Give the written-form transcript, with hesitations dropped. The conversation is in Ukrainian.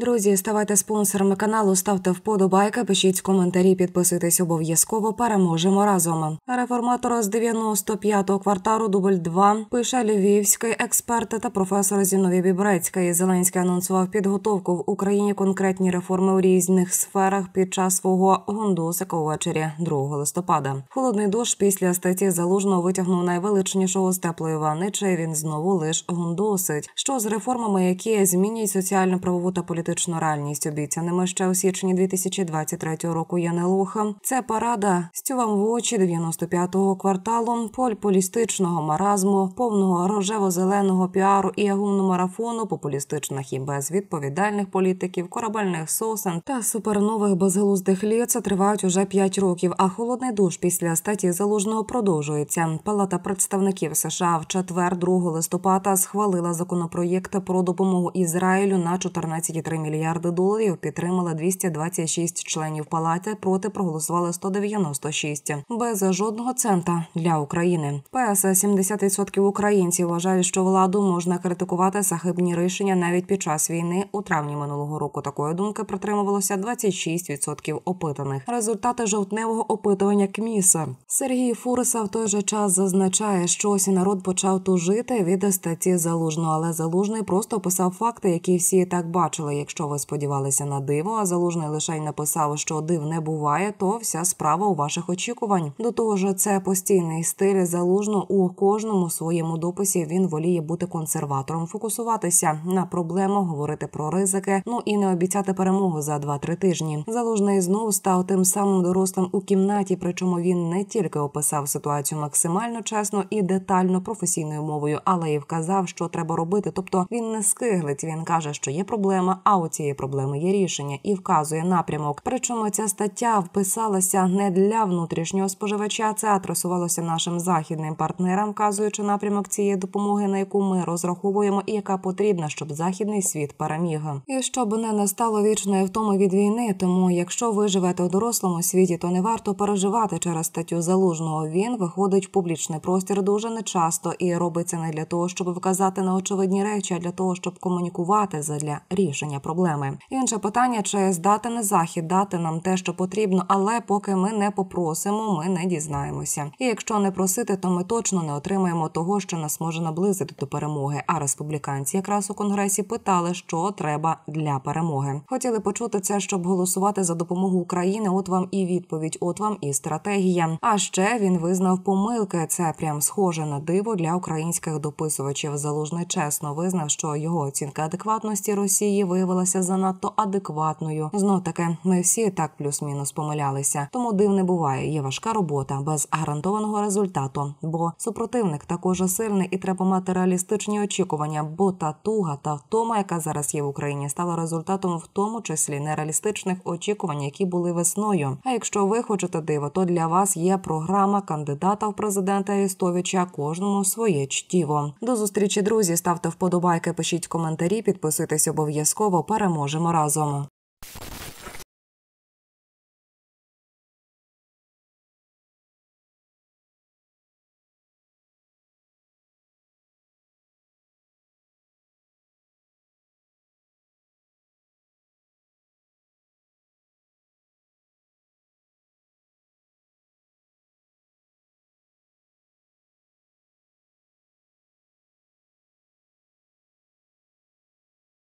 Друзі, ставайте спонсорами каналу, ставте вподобайки, пишіть коментарі, підписуйтесь обов'язково, переможемо разом. Реформатор з 95-го кварталу дубль 2, пише львівський експерт та професор Зіновій Бібрецький. Зеленський анонсував підготовку в Україні конкретні реформи у різних сферах під час свого гундосика увечері 2 листопада. Холодний душ після статті Залужного витягнув найвеличнішого з теплої ванни, чи він знову лиш гундосить. Що з реформами, які змінюють соціально-правову та політичну реальність, обіцяними ще у січні 2023 року Янелуха. Це парада стювам в очі 95-го кварталу, популістичного маразму, повного рожево-зеленого піару і агуномарафону, популістичних і безвідповідальних політиків, корабельних сосен та супернових безглуздих ліц тривають уже 5 років, а холодний душ після статті Залужного продовжується. Палата представників США в четвер 2 листопада схвалила законопроєкт про допомогу Ізраїлю на 14,3 мільярди доларів, підтримала 226 членів палати, проти проголосували 196. Без жодного цента для України. ПС 70% українців вважають, що владу можна критикувати за хибні рішення навіть під час війни. У травні минулого року такої думки притримувалося 26% опитаних. Результати жовтневого опитування КМІСа. Сергій Фурса в той же час зазначає, що ось народ почав тужити від статті Залужного, але Залужний просто писав факти, які всі і так бачили. Якщо ви сподівалися на диво, а Залужний лише й написав, що див не буває, то вся справа у ваших очікувань. До того ж, це постійний стиль Залужного. У кожному своєму дописі він воліє бути консерватором, фокусуватися на проблемах, говорити про ризики, і не обіцяти перемогу за 2-3 тижні. Залужний знову став тим самим дорослим у кімнаті, причому він не тільки описав ситуацію максимально чесно і детально професійною мовою, але й вказав, що треба робити. Тобто він не скиглить, він каже, що є проблема, а у цієї проблеми є рішення і вказує напрямок. Причому ця стаття вписалася не для внутрішнього споживача, це адресувалося нашим західним партнерам, вказуючи напрямок цієї допомоги, на яку ми розраховуємо і яка потрібна, щоб західний світ переміг. І щоб не настало вічної втоми від війни, тому якщо ви живете у дорослому світі, то не варто переживати через статтю Залужного. Він виходить в публічний простір дуже нечасто і робиться не для того, щоб вказати на очевидні речі, а для того, щоб комунікувати задля рішення проблеми. Інше питання, чи здатен Захід дати нам те, що потрібно, але поки ми не попросимо, ми не дізнаємося. І якщо не просити, то ми точно не отримаємо того, що нас може наблизити до перемоги. А республіканці якраз у Конгресі питали, що треба для перемоги. Хотіли почути це, щоб голосувати за допомогу Україні. От вам і відповідь, от вам і стратегія. А ще він визнав помилки. Це прям схоже на диво для українських дописувачів. Залужний чесно визнав, що його оцінка адекватності Росії виявилася занадто адекватною. Знов-таки, ми всі так плюс-мінус помилялися. Тому див не буває. Є важка робота без гарантованого результату. Бо супротивник також сильний і треба мати реалістичні очікування. Бо та туга, та втома, яка зараз є в Україні, стала результатом в тому числі нереалістичних очікувань, які були весною. А якщо ви хочете диво, то для вас є програма кандидата в президенти Арестовича «Кожному своє чтіво». До зустрічі, друзі. Ставте вподобайки, пишіть коментарі, підписуйтесь обов'язково. Переможемо разом.